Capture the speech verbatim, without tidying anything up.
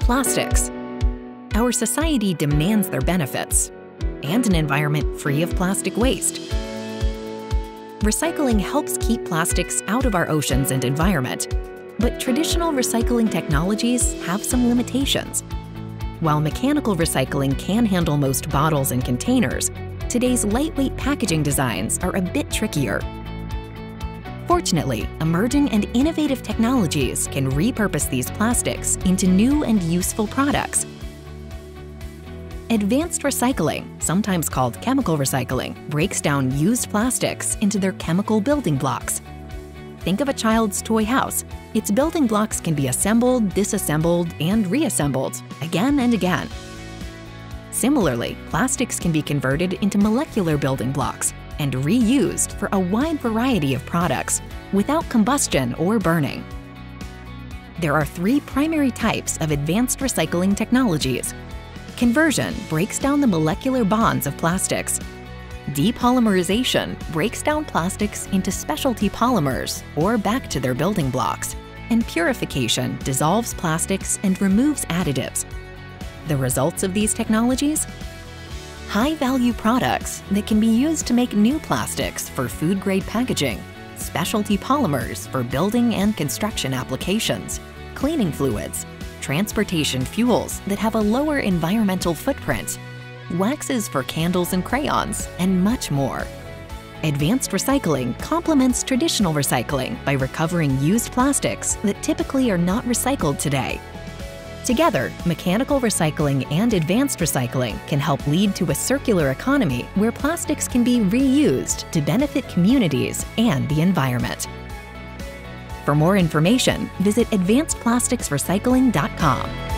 Plastics. Our society demands their benefits and an environment free of plastic waste. Recycling helps keep plastics out of our oceans and environment, but traditional recycling technologies have some limitations. While mechanical recycling can handle most bottles and containers, today's lightweight packaging designs are a bit trickier. Fortunately, emerging and innovative technologies can repurpose these plastics into new and useful products. Advanced recycling, sometimes called chemical recycling, breaks down used plastics into their chemical building blocks. Think of a child's toy house. Its building blocks can be assembled, disassembled, and reassembled again and again. Similarly, plastics can be converted into molecular building blocks and reused for a wide variety of products without combustion or burning. There are three primary types of advanced recycling technologies. Conversion breaks down the molecular bonds of plastics. Depolymerization breaks down plastics into specialty polymers or back to their building blocks. And purification dissolves plastics and removes additives. The results of these technologies? High-value products that can be used to make new plastics for food-grade packaging, specialty polymers for building and construction applications, cleaning fluids, transportation fuels that have a lower environmental footprint, waxes for candles and crayons, and much more. Advanced recycling complements traditional recycling by recovering used plastics that typically are not recycled today. Together, mechanical recycling and advanced recycling can help lead to a circular economy where plastics can be reused to benefit communities and the environment. For more information, visit advanced plastics recycling dot com.